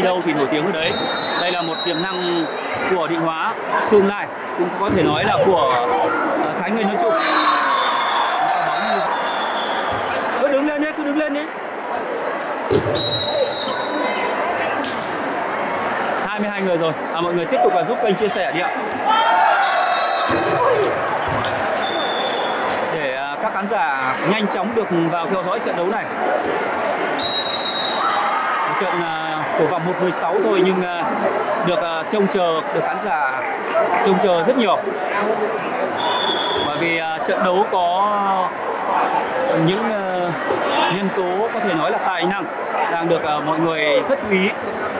đâu thì nổi tiếng ở đấy. Đây là một tiềm năng của Định Hóa, tương lai cũng có thể nói là của Thái Nguyên nói chung. Cứ đứng lên nhé, cứ đứng lên nhé. 22 người rồi. Mọi người tiếp tục giúp kênh chia sẻ đi ạ. Để các khán giả nhanh chóng được vào theo dõi trận đấu này. Trận của vòng 1/16 thôi nhưng được trông chờ, được khán giả trông chờ rất nhiều. Bởi vì trận đấu có những nhân tố có thể nói là tài năng đang được mọi người rất chú ý.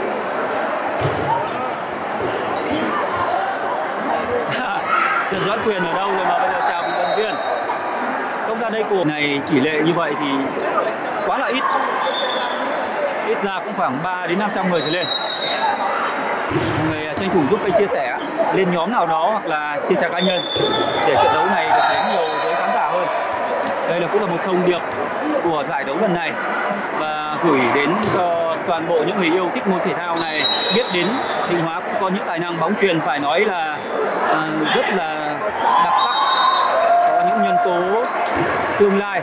Trần Doãn Quyền ở đâu rồi mà bây giờ chào bình luận viên. Không ra đây của này tỷ lệ như vậy thì quá là ít. Ít ra cũng khoảng 3 đến 500 người trở lên. Mọi người tranh thủ giúp kênh chia sẻ lên nhóm nào đó hoặc là trên trang cá nhân để trận đấu này được đến nhiều với khán giả hơn. Đây cũng là một thông điệp của giải đấu lần này và gửi đến cho toàn bộ những người yêu thích môn thể thao này biết đến Định Hóa cũng có những tài năng bóng chuyền phải nói là rất là đặc sắc, có những nhân tố tương lai.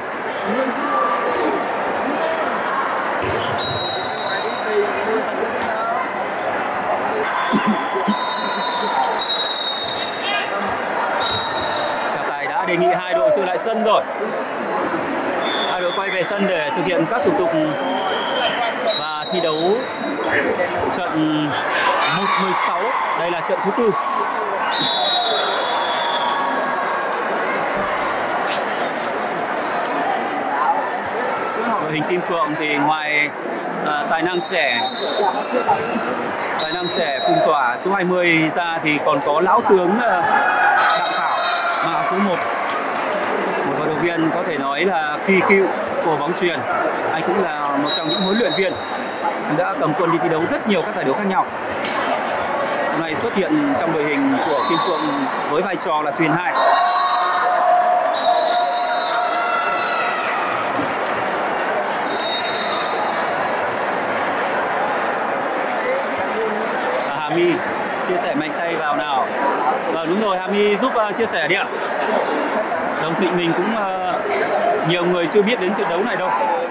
Trọng tài đã đề nghị hai đội trở lại sân rồi. Hai đội quay về sân để thực hiện các thủ tục và thi đấu trận 1/16. Đây là trận thứ tư. Đội hình Kim Phượng thì ngoài tài năng trẻ Phùng Tỏa số 20 ra thì còn có lão tướng Đặng Thảo mà số 1. Một vận động viên có thể nói là kỳ cựu của bóng chuyền. Anh cũng là một trong những huấn luyện viên đã cầm quân đi thi đấu rất nhiều các giải đấu khác nhau. Hôm nay xuất hiện trong đội hình của Kim Phượng với vai trò là chuyền 2. Hà My chia sẻ mạnh tay vào nào. Và đúng rồi, Hà My giúp chia sẻ đi ạ. Đồng Thịnh mình cũng nhiều người chưa biết đến trận đấu này đâu.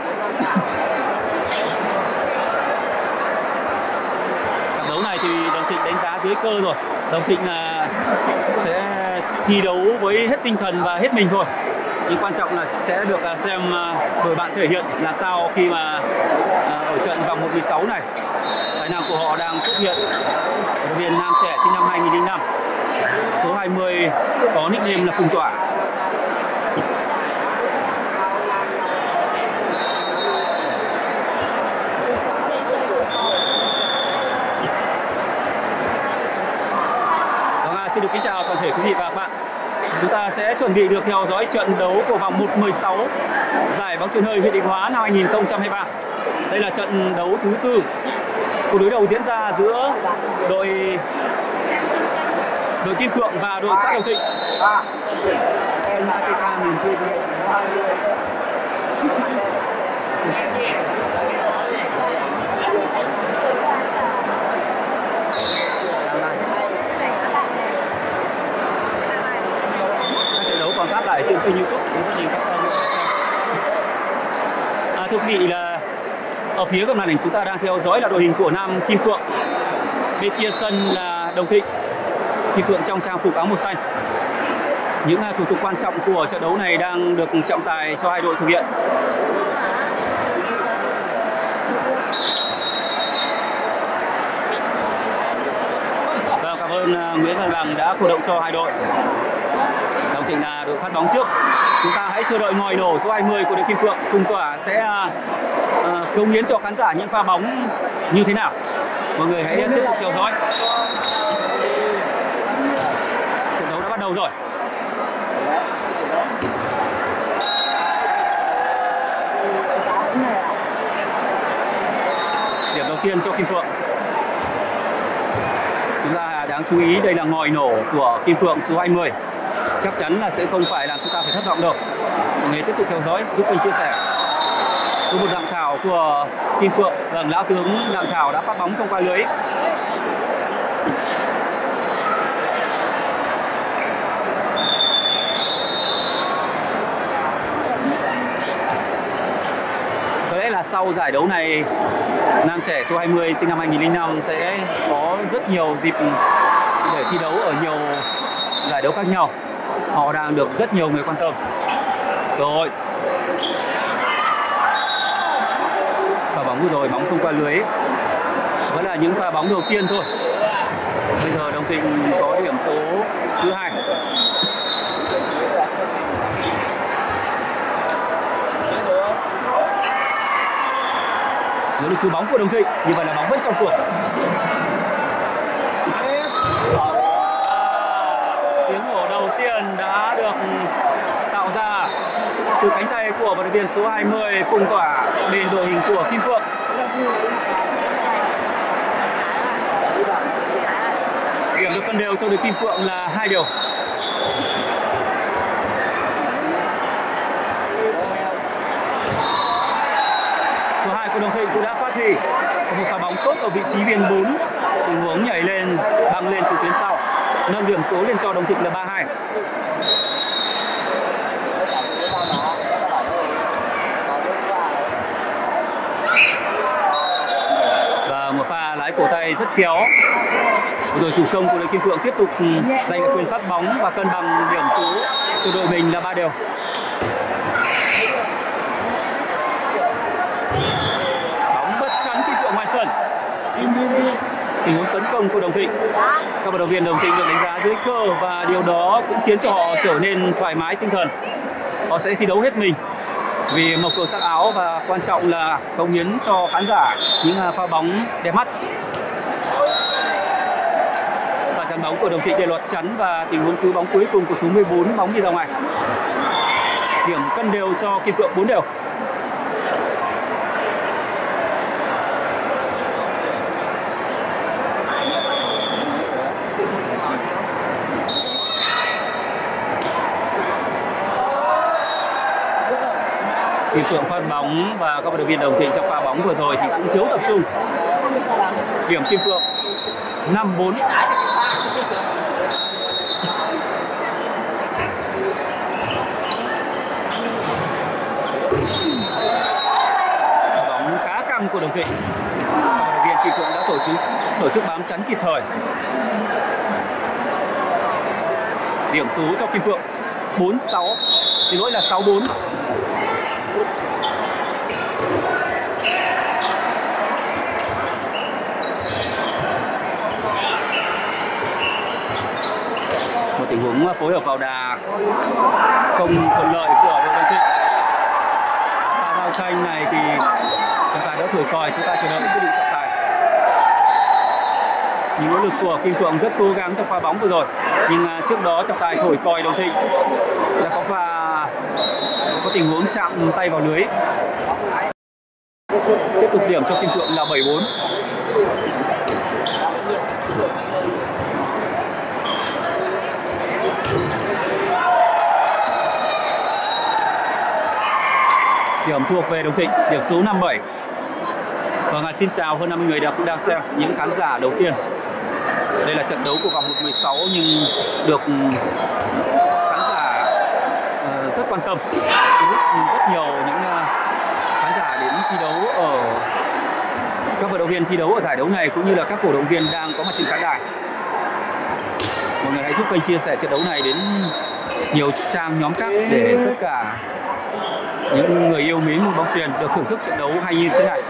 Trận đấu này thì Đồng Thịnh đánh giá dưới cơ rồi. Đồng Thịnh là sẽ thi đấu với hết tinh thần và hết mình thôi. Nhưng quan trọng là sẽ được xem đội bạn thể hiện là sao khi mà ở trận vòng 1/16 này. Tài năng của họ đang xuất hiện. Vận động viên nam trẻ sinh năm 2005, số 20 có nickname là Phùng Tỏa. Xin được kính chào toàn thể quý vị và các bạn. Chúng ta sẽ chuẩn bị được theo dõi trận đấu của vòng 1/16 giải bóng chuyền hơi huyện Định Hóa năm 2023. Đây là trận đấu thứ tư. Cuộc đối đầu diễn ra giữa đội Kim Phượng và đội xã Đồng Thịnh. Còn phát lại trên kênh YouTube chúng ta nhìn các thưa quý vị là ở phía góc màn hình chúng ta đang theo dõi là đội hình của nam Kim Phượng. Bên kia sân là Đồng Thịnh. Kim Phượng trong trang phục áo màu xanh. Những thủ tục quan trọng của trận đấu này đang được trọng tài cho hai đội thực hiện. Và cảm ơn Nguyễn Văn Bằng đã cổ động cho hai đội. Đồng Thịnh là đội phát bóng trước. Chúng ta hãy chờ đợi ngòi nổ số 20 của đội Kim Phượng. Phùng Tỏa sẽ cống hiến cho khán giả những pha bóng như thế nào. Mọi người hãy tiếp tục theo dõi. Trận đấu đã bắt đầu rồi. Điểm đầu tiên cho Kim Phượng. Chúng ta đáng chú ý đây là ngòi nổ của Kim Phượng số 20. Chắc chắn là sẽ không phải làm chúng ta phải thất vọng đâu. Mọi người tiếp tục theo dõi giúp kênh chia sẻ. Với một Đặng Thảo của Kim Phượng, lão tướng Đặng Thảo đã phát bóng không qua lưới. Có lẽ là sau giải đấu này, nam trẻ số 20 sinh năm 2005 sẽ có rất nhiều dịp để thi đấu ở nhiều giải đấu khác nhau. Họ đang được rất nhiều người quan tâm. Rồi, pha bóng vừa rồi bóng không qua lưới, vẫn là những pha bóng đầu tiên thôi. Bây giờ Đồng Thịnh có điểm số thứ 2. Nỗ lực cứu bóng của Đồng Thịnh, như vậy là bóng vẫn trong cuộc. Tiếng nổ đầu tiên đã được tạo ra từ cánh tay của vận động viên số 20 Phùng Tỏa bên đội hình của Kim Phượng. Điểm được phân đều cho đội Kim Phượng là 2 điều. Số 2 của Đồng Thịnh cũng đã phát huy một pha bóng tốt ở vị trí biên 4, tình huống nhảy lên băng lên từ tuyến sau, nâng điểm số lên cho Đồng Thịnh là 3-2. Và một pha lái cổ tay rất khéo. Rồi chủ công của đội Kim Phượng tiếp tục giành được quyền phát bóng và cân bằng điểm số của đội mình là 3 đều. Bóng bất chắn Kim Phượng ngoài sân. Tình huống tấn công của Đồng Thịnh, các vận động viên Đồng Thịnh được đánh giá dưới cơ và điều đó cũng khiến cho họ trở nên thoải mái tinh thần. Họ sẽ thi đấu hết mình vì màu cờ sắc áo và quan trọng là cống hiến cho khán giả những pha bóng đẹp mắt. Và chắn bóng của Đồng Thịnh để lọt chắn và tình huống cứu bóng cuối cùng của số 14, bóng đi ra ngoài. Điểm cân đều cho Kim Phượng 4 đều. Kim Phượng phát bóng và các vận động viên Đồng Thịnh trong pha bóng vừa rồi thì cũng thiếu tập trung. Điểm Kim Phượng 5-4. Bóng khá căng của Đồng Thịnh. Vận động viên Kim Phượng đã tổ chức bám chắn kịp thời. Điểm số cho Kim Phượng 4-6. Xin lỗi là 6-4. Một tình huống phối hợp vào đà không thuận lợi của đội Đồng Thịnh. Pha giao tranh này thì trọng tài đã thổi còi, chúng ta chờ đợi quyết định trọng tài. Những nỗ lực của Kim Phượng rất cố gắng trong pha bóng vừa rồi, nhưng trước đó trọng tài thổi còi Đồng Thịnh đã có tình huống chạm tay vào lưới. Tiếp tục điểm cho Kim Phượng là 7-4. Điểm thuộc về Đồng Thịnh, điểm số 5-7. Vâng, xin chào hơn 50 người cũng đang xem, những khán giả đầu tiên. Đây là trận đấu của vòng 1/16 nhưng được khán giả rất quan tâm, rất nhiều những khán giả đến thi đấu ở các vận động viên thi đấu ở giải đấu này cũng như là các cổ động viên đang có mặt trên khán đài. Mọi người hãy giúp kênh chia sẻ trận đấu này đến nhiều trang nhóm khác để tất cả những người yêu mến môn bóng chuyền được thưởng thức trận đấu hay như thế này.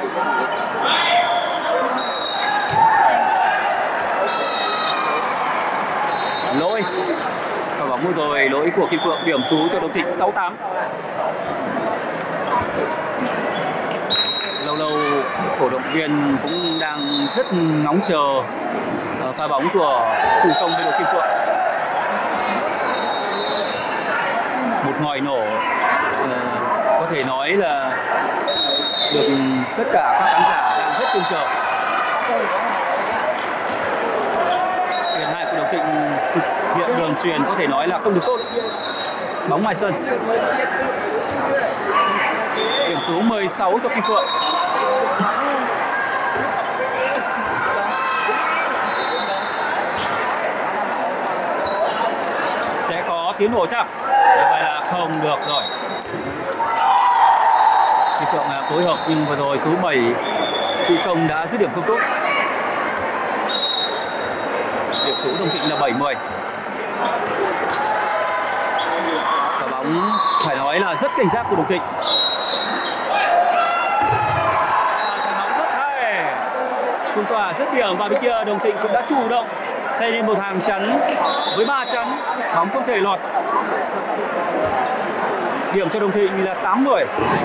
Lỗi và bóng vừa rồi, lỗi của Kim Phượng, điểm số cho Đồng Thịnh 6-8. Lâu cổ động viên cũng đang rất ngóng chờ pha bóng của chủ công bên đội Kim Phượng. Một ngòi nổ có thể nói là được tất cả các khán giả đang rất trông chờ. Tiền hai của Đồng Thịnh thực hiện đường chuyền có thể nói là không được tốt. Bóng ngoài sân. Điểm số 16 cho Kim Phượng. Sẽ có tiếng nổ chắc. Vậy là không được rồi. Kim Phượng phối hợp nhưng vừa rồi số 7 Phi Công đã dứt điểm không tốt. Điểm số Đồng Thịnh là 7-10. Quả bóng phải nói là rất cảnh giác của Đồng Thịnh. Quả bóng rất hay. Cung tỏa dứt điểm và bên kia Đồng Thịnh cũng đã chủ động xây lên một hàng chắn với 3 chắn, bóng không thể lọt. Điểm cho Đồng Thịnh là 8-10.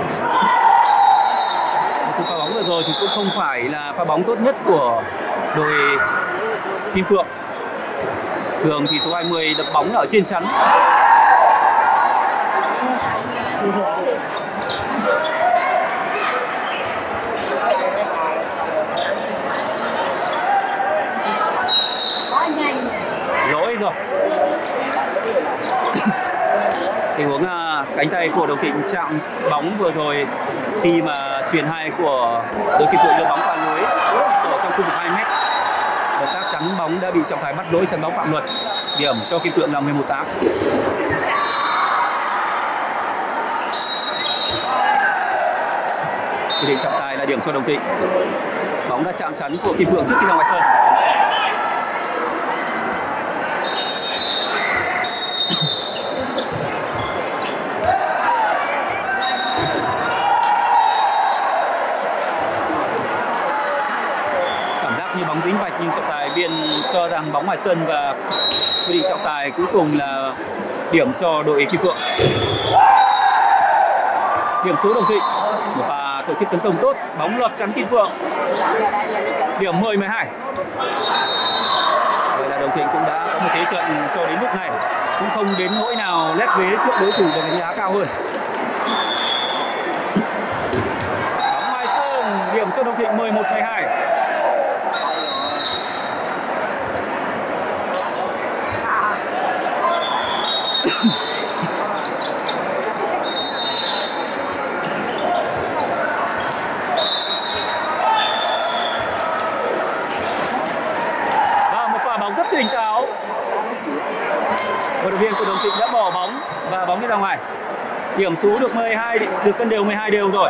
Pha bóng vừa rồi thì cũng không phải là pha bóng tốt nhất của đội Kim Phượng. Thường thì số 20 đập bóng ở trên chắn. Lỗi rồi. Tình huống cánh tay của Đồng Thịnh chạm bóng vừa rồi khi mà chuyền hay của đội Kim Phượng đưa bóng qua lưới ở trong khu vực 2 m. Động tác chắn bóng đã bị trọng tài bắt lỗi sân bóng phạm luật. Điểm cho Kim Phượng là 11-8. Quy định trọng tài là điểm cho Đồng Thịnh. Bóng đã chạm chắn của Kim Phượng trước khi ra ngoài sân. Như bóng dính vạch nhưng trọng tài biên cho rằng bóng ngoài sân và quy định trọng tài cuối cùng là điểm cho đội Kim Phượng. Điểm số Đồng Thịnh và tổ chức tấn công tốt, bóng lọt chắn Kim Phượng. Điểm 10-12. Vậy là Đồng Thịnh cũng đã có một thế trận cho đến lúc này, cũng không đến nỗi nào lép vế trước đối thủ và đánh giá cao hơn. Bóng ngoài sân, điểm cho Đồng Thịnh 11-12. Và một quả bóng rất tỉnh táo. Vận động viên của Đồng Thịnh đã bỏ bóng và bóng đi ra ngoài. Điểm số được 12, được cân đều 12 đều rồi.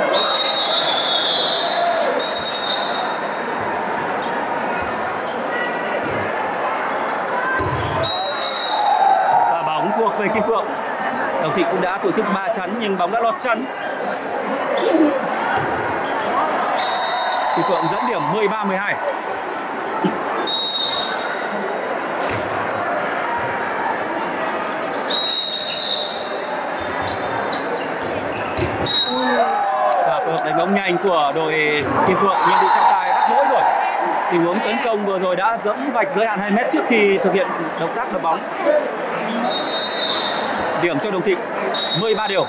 Và bóng thuộc về Kim Phượng. Đồng Thịnh cũng đã tổ chức 3 chắn nhưng bóng đã lọt chắn. Kim Phượng dẫn điểm 13-12. Và phối hợp đánh bóng nhanh của đội Kim Phượng nhưng bị trọng tài bắt lỗi rồi. Tình huống tấn công vừa rồi đã dẫm vạch giới hạn 2 m trước khi thực hiện động tác đập bóng. Điểm cho Đồng Thịnh 13 đều.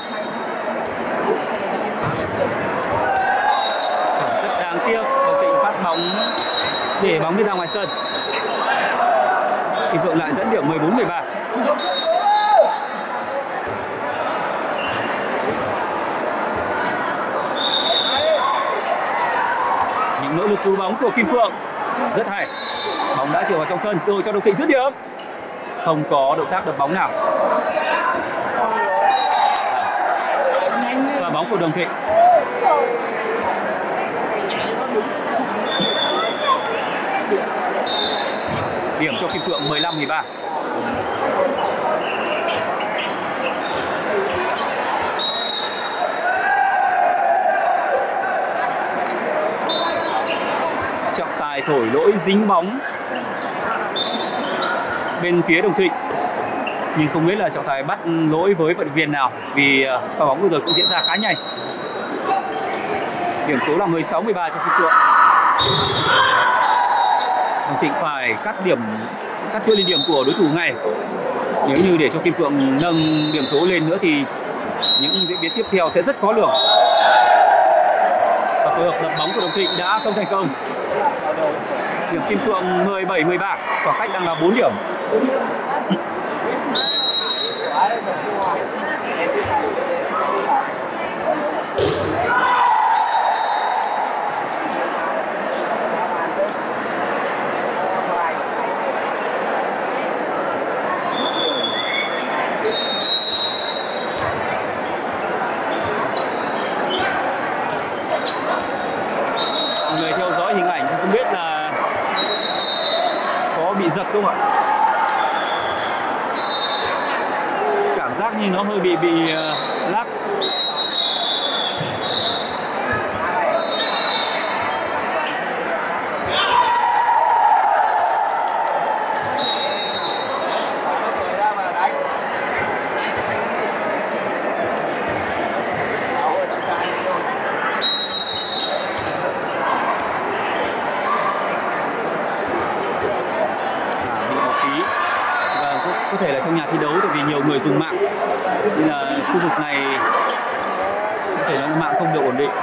Rất đáng tiếc, Đồng Thịnh phát bóng để bóng đi ra ngoài sân. Kim Phượng lại dẫn điểm 14-13. Những nỗ lực cứu bóng của Kim Phượng rất hay. Bóng đã chiều vào trong sân, rồi cho Đồng Thịnh dứt điểm. Không có động tác đập bóng nào. Và bóng của Đồng Thịnh. Điểm cho Kim Phượng 15-13. Trọng tài thổi lỗi dính bóng bên phía Đồng Thịnh, nhưng không biết là trọng tài bắt lỗi với vận động viên nào vì pha bóng vừa rồi cũng diễn ra khá nhanh. Điểm số là 16-13 cho Kim Phượng. Đồng Thịnh phải cắt chuỗi lên điểm của đối thủ ngay. Nếu như để cho Kim Phượng nâng điểm số lên nữa thì những diễn biến tiếp theo sẽ rất khó lường. Và phối hợp đập bóng của Đồng Thịnh đã không thành công. Điểm Kim Phượng 17-13, khoảng cách đang là 4 điểm. giật không ạ? Cảm giác như nó hơi bị lắc. Có thể là trong nhà thi đấu tại vì nhiều người dùng mạng nên là khu vực này có thể là mạng không được ổn định.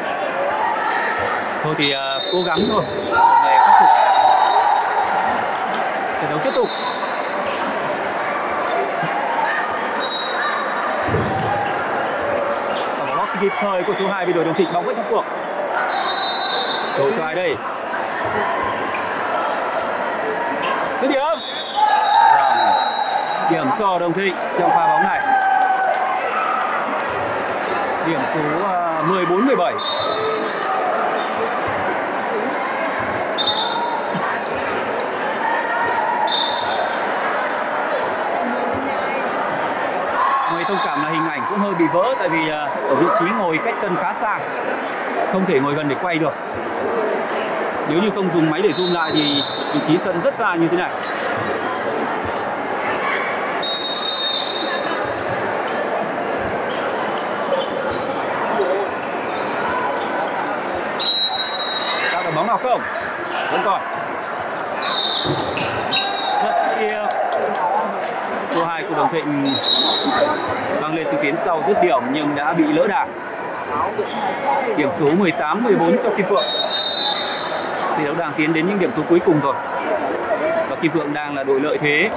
Thôi thì cố gắng thôi để khắc phục. Trận đấu tiếp tục. Và bóng lót kịp thời của số 2 bị đội Đồng Thịnh, bóng vẫn trong cuộc. Đội cho ai đây? Dứt điểm. Điểm cho Đồng Thịnh trong pha bóng này. Điểm số 14-17. Người thông cảm là hình ảnh cũng hơi bị vỡ tại vì ở vị trí ngồi cách sân khá xa, không thể ngồi gần để quay được. Nếu như không dùng máy để zoom lại thì vị trí sân rất xa như thế này. Bóng nào không? Vẫn còn. Rất yêu. Số 2 của Đồng Thịnh văng lên từ tiến sau dứt điểm nhưng đã bị lỡ đà. Điểm số 18-14 cho Kim Phượng. Thi đấu đang tiến đến những điểm số cuối cùng rồi. Và Kim Phượng đang là đội lợi thế.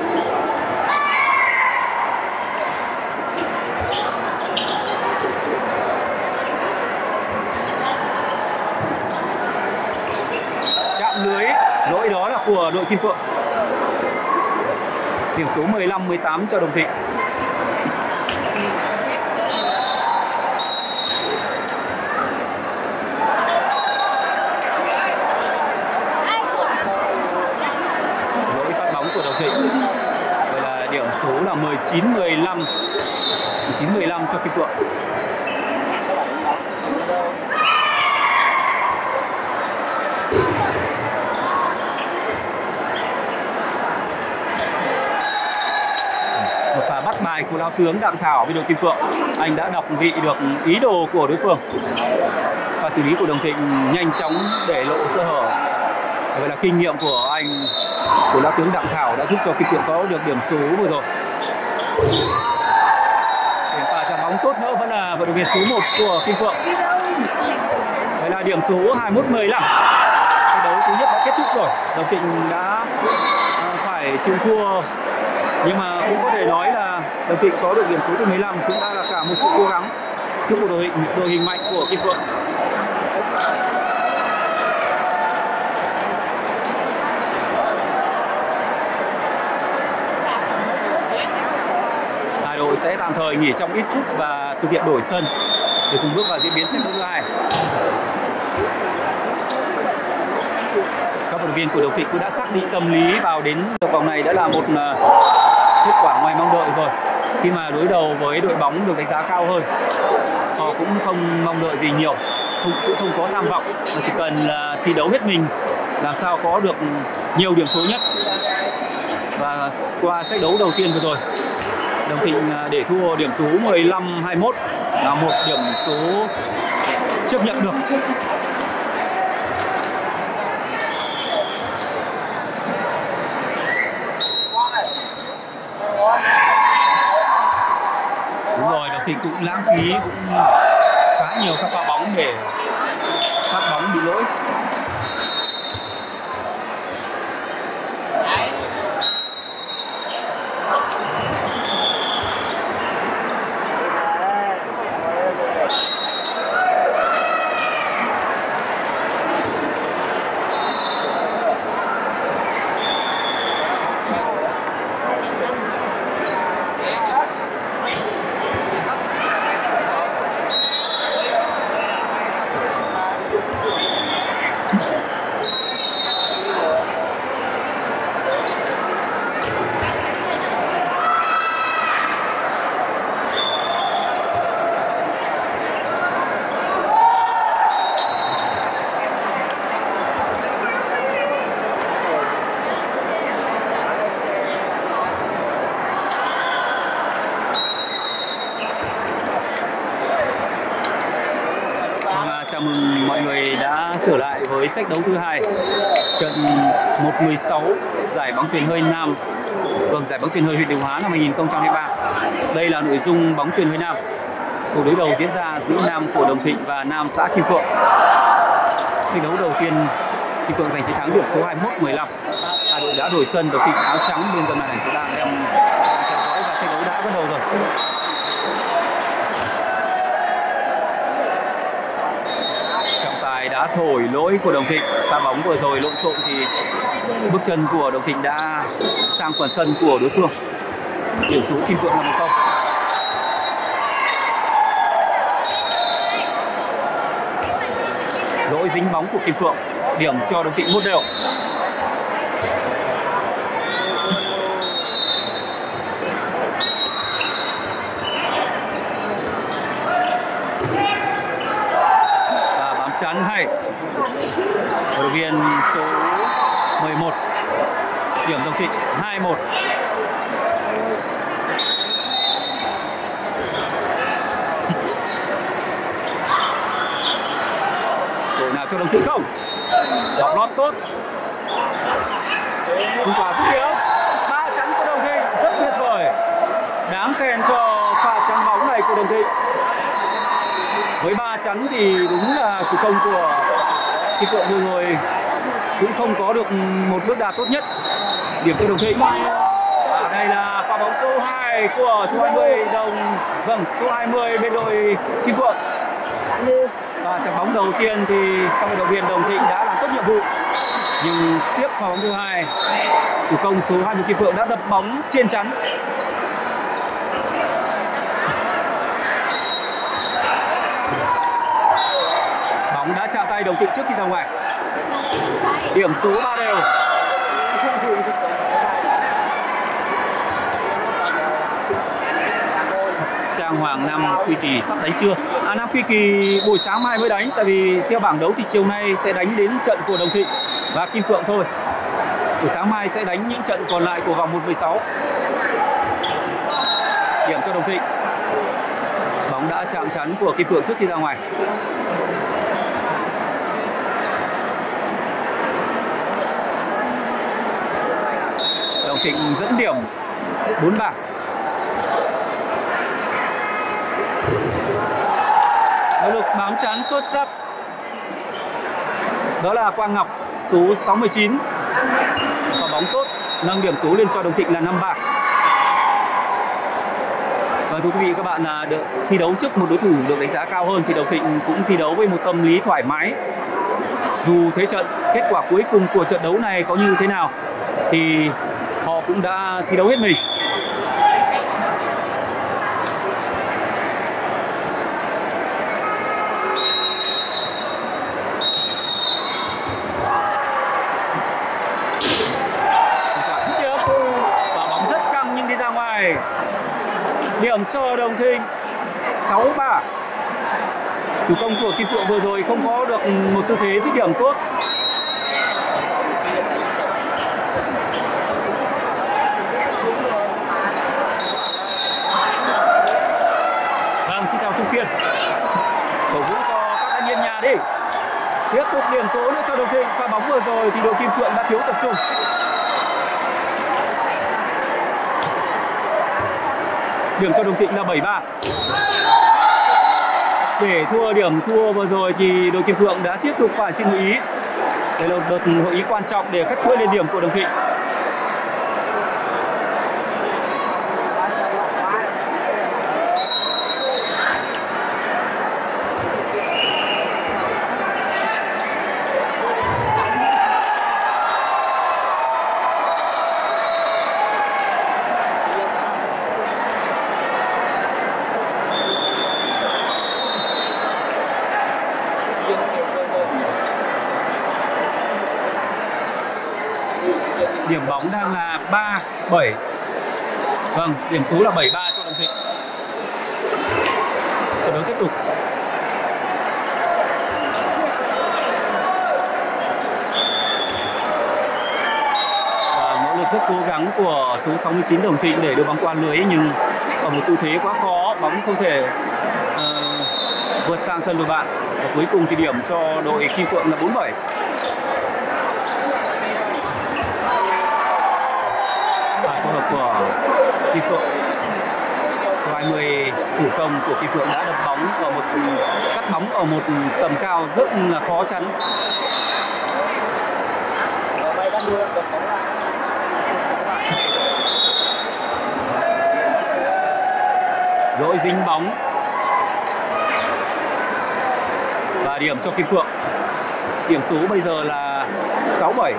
Lưới, lỗi đó là của đội Kim Phượng. Điểm số 15-18 cho Đồng Thịnh. Lỗi phát bóng của Đồng Thịnh. Vậy là điểm số là 19-15. 19-15 cho Kim Phượng. Bắt bài của lão tướng Đặng Thảo với đội Kim Phượng. Anh đã đọc vị được ý đồ của đối phương và xử lý của Đồng Thịnh nhanh chóng để lộ sơ hở. Vậy là kinh nghiệm của anh, của lão tướng Đặng Thảo đã giúp cho Kim Phượng có được điểm số vừa rồi. Điểm pha chạm bóng tốt nữa vẫn là vận động viên số 1 của Kim Phượng. Vậy là điểm số 21-15. Trận đấu thứ nhất đã kết thúc rồi. Đồng Thịnh đã phải chịu thua, nhưng mà cũng có thể nói là Đồng Thịnh có được điểm số từ 15 cũng đã là cả một sự cố gắng trước một đội hình mạnh của Kim Phượng. Hai đội sẽ tạm thời nghỉ trong ít phút và thực hiện đổi sân để cùng bước vào diễn biến trận đấu thứ hai. Các vận động viên của Đồng Thịnh cũng đã xác định tâm lý vào đến vòng này đã là một kết quả ngoài mong đợi rồi. Khi mà đối đầu với đội bóng được đánh giá cao hơn, họ cũng không mong đợi gì nhiều, cũng không có tham vọng, mà chỉ cần là thi đấu hết mình, làm sao có được nhiều điểm số nhất. Và qua set đấu đầu tiên vừa rồi, Đồng Thịnh để thua điểm số 15-21 là một điểm số chấp nhận được. Đúng rồi, Đồng Thịnh cũng lãng phí cũng khá nhiều các pha bóng để phát bóng bị lỗi. với sách đấu thứ hai trận 1/16 giải bóng chuyền hơi nam. Vâng, giải bóng chuyền hơi huyện Định Hóa năm 2023. Đây là nội dung bóng chuyền hơi nam. Cuộc đối đầu diễn ra giữa nam của Đồng Thịnh và nam xã Kim Phượng. Trận đấu đầu tiên Kim Phượng giành chiến thắng điểm số 21-15. Hai đội đã đổi sân. Đồng Thịnh áo trắng bên tầm màn ảnh chúng ta đang theo dõi và trận đấu đã bắt đầu rồi. Trọng tài đã thổi lỗi của Đồng Thịnh. Pha bóng vừa rồi lộn xộn thì bước chân của Đồng Thịnh đã sang phần sân của đối phương. Điểm số Kim Phượng là 1-0. Lỗi dính bóng của Kim Phượng, điểm cho Đồng Thịnh 1 đều. Và bám chắn hay. Cổ động viên số 11, điểm Đồng Thịnh 2-1. Nào cho Đồng Thịnh không? Đọc lót tốt. Không quả dứt điểm. 3 chắn của Đồng Thịnh rất tuyệt vời. Đáng khen cho pha chắn bóng này của Đồng Thịnh. Với 3 chắn thì đúng là chủ công của Kim Phượng vừa rồi cũng không có được một bước đà tốt nhất. Điểm cho Đồng Thịnh. Và đây là pha bóng số 2 của số 20 Vâng, số 20 bên đội Kim Phượng. Và trận bóng đầu tiên thì các vận động viên Đồng Thịnh đã làm tốt nhiệm vụ. Nhưng tiếp pha bóng thứ hai, chủ công số 20 Kim Phượng đã đập bóng trên chắn. Bóng đã chạm tay Đồng Thịnh trước khi ra ngoài. Điểm số 3 đều. Trang Hoàng Nam Quy Kỳ sắp đánh chưa? Nam Quy Kỳ buổi sáng mai mới đánh, tại vì theo bảng đấu thì chiều nay sẽ đánh đến trận của Đồng Thịnh và Kim Phượng thôi. Buổi sáng mai sẽ đánh những trận còn lại của vòng 1/16. Điểm cho Đồng Thịnh. Bóng đã chạm chắn của Kim Phượng trước khi ra ngoài. Đồng Thịnh dẫn điểm 4-3. Nỗ lực bám chắn xuất sắc. Đó là Quang Ngọc số 69. Và bóng tốt, nâng điểm số lên cho Đồng Thịnh là 5-3. Và thưa quý vị các bạn, là được thi đấu trước một đối thủ được đánh giá cao hơn thì Đồng Thịnh cũng thi đấu với một tâm lý thoải mái. Dù thế trận, kết quả cuối cùng của trận đấu này có như thế nào thì họ cũng đã thi đấu hết mình. Điểm cho Đồng Thịnh 6-3. Chủ công của Kim Phượng vừa rồi không có được một tư thế dứt điểm tốt. Vâng, xin chào Trung Kiên. Cổ vũ cho các thanh niên nhà đi. Tiếp tục điểm số nữa cho Đồng Thịnh. Pha bóng vừa rồi thì đội Kim Phượng đã thiếu tập trung. Điểm cho Đồng Thịnh là 7-3. Để điểm thua vừa rồi thì đội Kim Phượng đã tiếp tục phải xin hội ý. Đây là một đợt hội ý quan trọng để cắt chuỗi lên điểm của Đồng Thịnh. Điểm bóng đang là 3-7. Vâng, điểm số là 7-3 cho Đồng Thịnh. Trận đấu tiếp tục. Và nỗ lực rất cố gắng của số 69 Đồng Thịnh để đưa bóng qua lưới, nhưng ở một tư thế quá khó, bóng không thể vượt sang sân đội bạn. Và cuối cùng thì điểm cho đội Kim Phượng là 4-7. Kim Phượng. Số 20 chủ công của Kim Phượng đã đập bóng ở cắt bóng ở một tầm cao rất là khó chắn. Lỗi dính bóng và điểm cho Kim Phượng. Điểm số bây giờ là 6-7.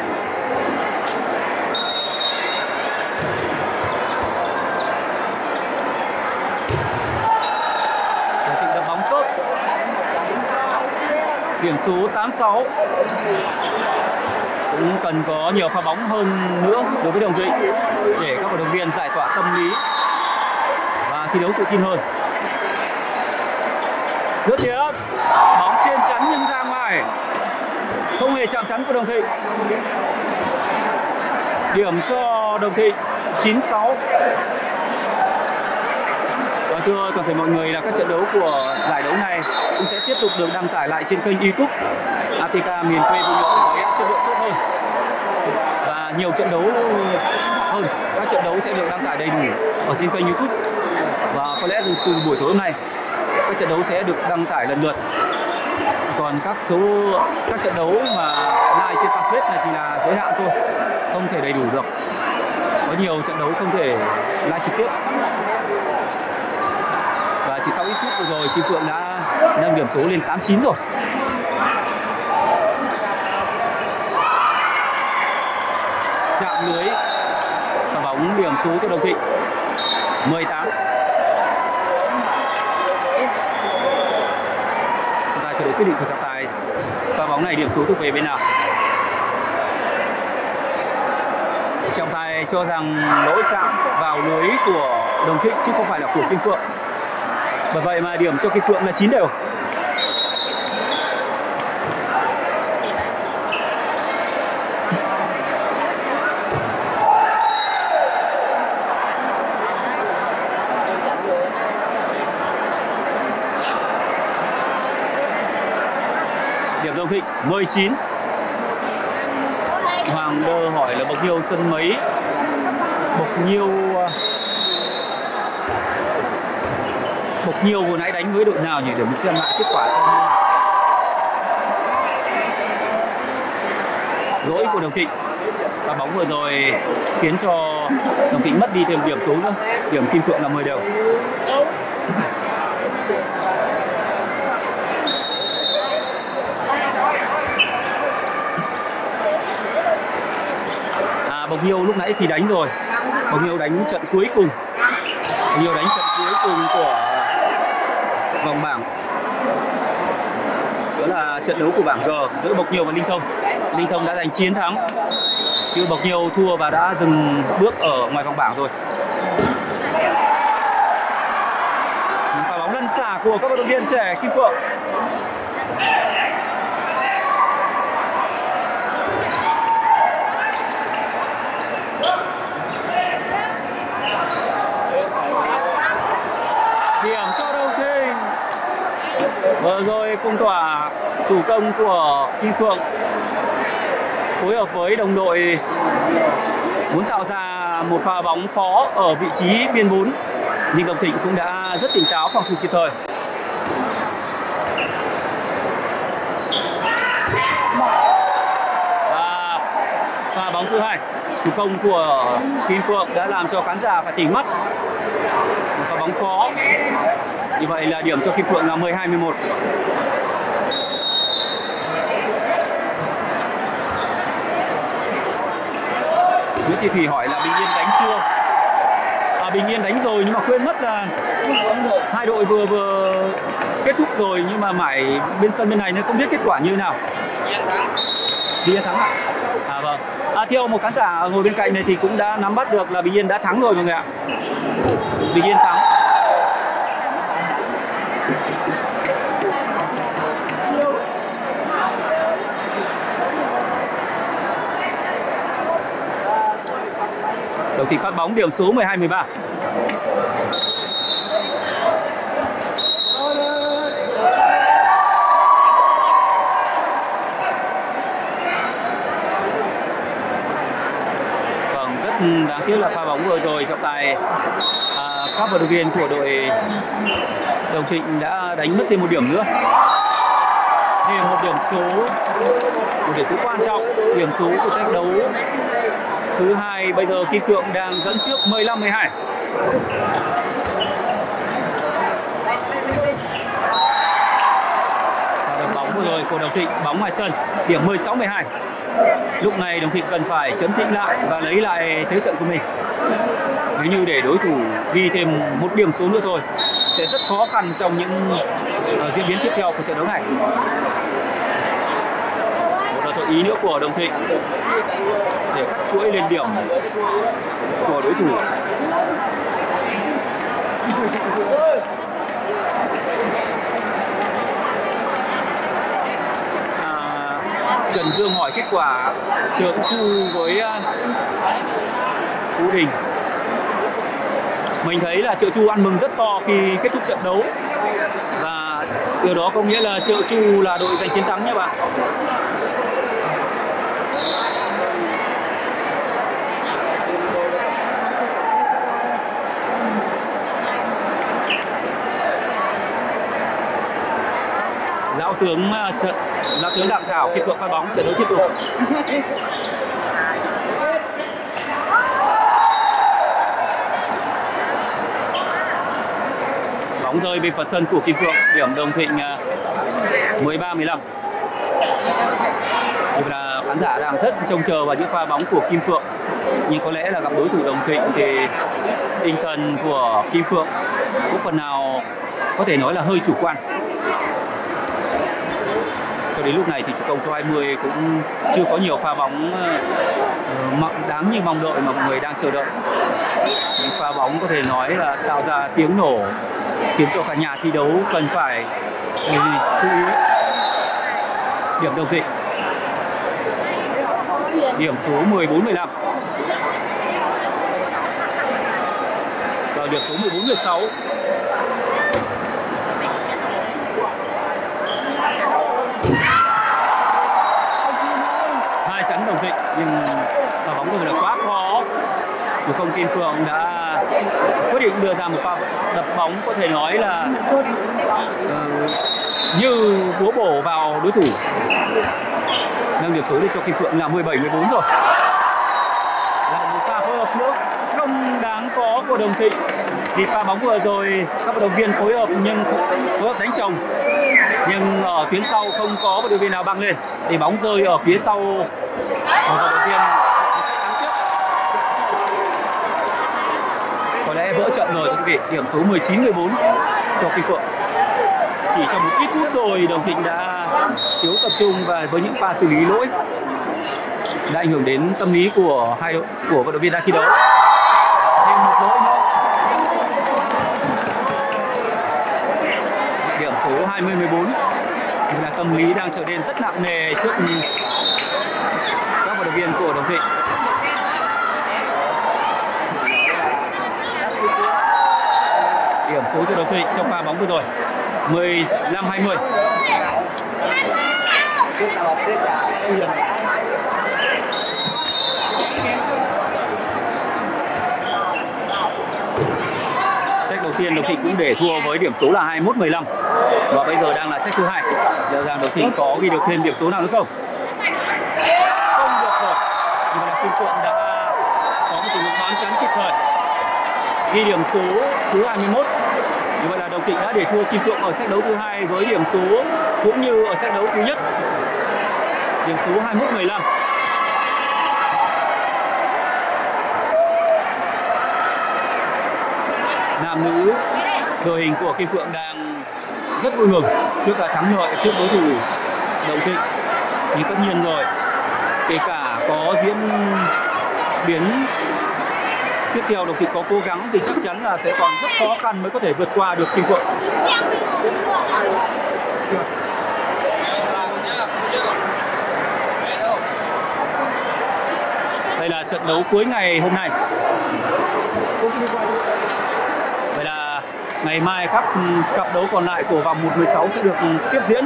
Đập bóng tốt. Điểm số 8-6. Cũng cần có nhiều pha bóng hơn nữa đối với Đồng Thịnh để các vận động viên giải tỏa tâm lý và thi đấu tự tin hơn. Dứt điểm, bóng trên chắn nhưng ra ngoài, không hề chạm chắn của Đồng Thịnh. Điểm cho Đồng Thịnh 9-6. Và thưa toàn thể mọi người là các trận đấu của giải đấu này cũng sẽ tiếp tục được đăng tải lại trên kênh YouTube ATK miền quê Vương Nhượng với chất lượng tốt hơn và nhiều trận đấu hơn. Các trận đấu sẽ được đăng tải đầy đủ ở trên kênh YouTube và có lẽ từ buổi tối hôm nay các trận đấu sẽ được đăng tải lần lượt. Còn các trận đấu mà live trên fanpage này thì là giới hạn thôi, không thể đầy đủ được. Có nhiều trận đấu không thể live trực tiếp. Và chỉ sau ít phút vừa rồi Kim Phượng đã nâng điểm số lên 8-9 rồi. Chạm lưới và bóng điểm số cho Đồng Thịnh 18. Chúng ta chờ đợi quyết định của trọng tài. Và bóng này điểm số thuộc về bên nào? Trọng tài cho rằng lỗi chạm vào lưới của Đồng Thịnh chứ không phải là của Kim Phượng. Bởi vậy mà điểm cho Kim Phượng là 9 đều. Điểm Đồng Thịnh 19. Hoàng Đơ hỏi là bộc nhiêu sân mấy? Bộc nhiêu vừa nãy đánh với đội nào nhỉ, để mình xem lại kết quả. Lỗi của Đồng Thịnh. Và bóng vừa rồi khiến cho Đồng Thịnh mất đi thêm điểm số nữa. Điểm Kim Phượng là 10 đều. Bộc nhiêu lúc nãy thì đánh rồi. Bộc nhiêu đánh trận cuối cùng. Bộc nhiêu đánh trận cuối cùng của vòng bảng. Đó là trận đấu của bảng G giữa Bộc Nhiêu và Linh Thông. Linh Thông đã giành chiến thắng, chứ Bộc Nhiêu thua và đã dừng bước ở ngoài vòng bảng rồi. Pha bóng lăn xả của các vận động viên trẻ Kim Phượng. Điểm cho Đồng Thịnh. Vừa rồi phong tỏa chủ công của Kim Phượng phối hợp với đồng đội muốn tạo ra một pha bóng khó ở vị trí biên 4, nhưng Đồng Thịnh cũng đã rất tỉnh táo phòng thủ kịp thời. Và pha bóng thứ hai chủ công của Kim Phượng đã làm cho khán giả phải tỉnh mắt. Một pha bóng khó. Như vậy là điểm cho Kim Phượng là 12-11. Nguyễn Thị Thủy hỏi là Bình Yên đánh chưa? Bình Yên đánh rồi nhưng mà quên mất là hai đội vừa kết thúc rồi, nhưng mà mãi bên sân bên này nó không biết kết quả như thế nào. Bình Yên thắng ạ? Vâng. Theo một khán giả ngồi bên cạnh này thì cũng đã nắm bắt được là Bình Yên đã thắng rồi mọi người ạ. Bình Yên thắng. Đồng Thịnh phát bóng điểm số 12-13. Vâng, rất Rất đáng tiếc là pha bóng vừa rồi trọng tài các vận động viên của đội Đồng Thịnh đã đánh mất thêm một điểm nữa. Thêm một điểm số quan trọng, điểm số của trận đấu thứ hai. Bây giờ Kim Phượng đang dẫn trước 15-12. Và được bóng vừa rồi của Đồng Thịnh, bóng ngoài sân, điểm 16-12. Lúc này Đồng Thịnh cần phải trấn tĩnh lại và lấy lại thế trận của mình. Nếu như để đối thủ ghi thêm một điểm số nữa thôi sẽ rất khó khăn trong những diễn biến tiếp theo của trận đấu này. Một gợi ý nữa của Đồng Thịnh để cắt chuỗi lên điểm của đối thủ. Trần Dương hỏi kết quả Triệu Chu với Phú Đình. Mình thấy là Triệu Chu ăn mừng rất to khi kết thúc trận đấu, và điều đó có nghĩa là Triệu Chu là đội giành chiến thắng nhé bạn. Lão tướng Đặng Thảo Kim Phượng phát bóng, trận đấu tiếp tục. Bóng rơi bên phần sân của Kim Phượng, điểm Đồng Thịnh 13-15. Như là khán giả đang rất trông chờ vào những pha bóng của Kim Phượng, nhưng có lẽ là gặp đối thủ Đồng Thịnh thì tinh thần của Kim Phượng cũng phần nào có thể nói là hơi chủ quan. Cho đến lúc này thì chủ công số 20 cũng chưa có nhiều pha bóng đáng như mong đợi mà mọi người đang chờ đợi. Những pha bóng có thể nói là tạo ra tiếng nổ, khiến cho cả nhà thi đấu cần phải chú ý. Điểm Đồng Thịnh, điểm số 14-15. Và điểm số 14-16. Hai chắn Đồng Thịnh nhưng pha bóng của mình là quá khó. Chủ công Kim Phượng đã quyết định đưa ra một pha đập bóng có thể nói là như búa bổ vào đối thủ, nâng điểm số lên cho Kim Phượng là 17-14 rồi. Lại một pha phối hợp nữa không đáng có của Đồng Thịnh. Thì pha bóng vừa rồi các vận động viên phối hợp nhưng phối hợp đánh chồng, nhưng ở tuyến sau không có vận động viên nào băng lên thì bóng rơi ở phía sau của vận động viên. Có lẽ vỡ trận rồi quý vị. Điểm số 19-14 cho Kim Phượng. Chỉ trong một ít phút rồi Đồng Thịnh đã thiếu tập trung và với những pha xử lý lỗi đã ảnh hưởng đến tâm lý của của vận động viên đang thi đấu. Thêm một lỗi nữa. Điểm số 20-14 là tâm lý đang trở nên rất nặng nề trước các vận động viên của Đồng Thịnh. Điểm số cho Đồng Thịnh trong pha bóng vừa rồi 15-20. Set đầu tiên Đồng Thịnh cũng để thua với điểm số là 21-15. Và bây giờ đang là set thứ hai. Liệu rằng Đồng Thịnh có ghi được thêm điểm số nào nữa không? Không được rồi. Nhưng mà Kim Phượng đã có một tình huống bán chắn kịp thời, ghi điểm số thứ 21. Như vậy là Đồng Thịnh đã để thua Kim Phượng ở set đấu thứ hai với điểm số cũng như ở set đấu thứ nhất, điểm số 21-15. Nam nữ đội hình của Kim Phượng đang rất vui mừng trước cả thắng lợi trước đối thủ Đồng Thịnh. Nhưng tất nhiên rồi, kể cả có diễn biến tiếp theo Đồng Thịnh có cố gắng thì chắc chắn là sẽ còn rất khó khăn mới có thể vượt qua được Kim Phượng. Đây là trận đấu cuối ngày hôm nay. Vậy là ngày mai các cặp đấu còn lại của vòng 1/16 sẽ được tiếp diễn.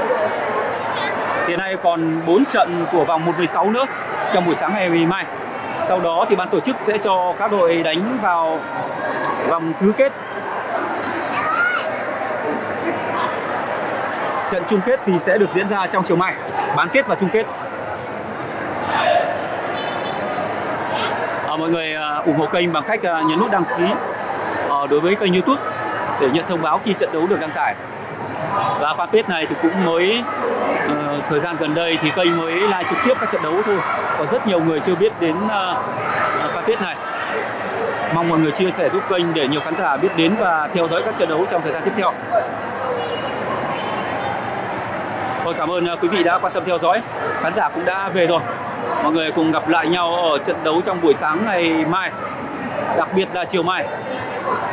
Hiện nay còn 4 trận của vòng 1/16 nữa trong buổi sáng ngày mai. Sau đó thì ban tổ chức sẽ cho các đội đánh vào vòng tứ kết. Trận chung kết thì sẽ được diễn ra trong chiều mai, bán kết và chung kết. Mọi người ủng hộ kênh bằng cách nhấn nút đăng ký đối với kênh YouTube để nhận thông báo khi trận đấu được đăng tải. Và fanpage này thì cũng mới thời gian gần đây thì kênh mới live trực tiếp các trận đấu thôi, còn rất nhiều người chưa biết đến fanpage này. Mong mọi người chia sẻ giúp kênh để nhiều khán giả biết đến và theo dõi các trận đấu trong thời gian tiếp theo. Tôi cảm ơn quý vị đã quan tâm theo dõi. Khán giả cũng đã về rồi. Mọi người cùng gặp lại nhau ở trận đấu trong buổi sáng ngày mai, đặc biệt là chiều mai.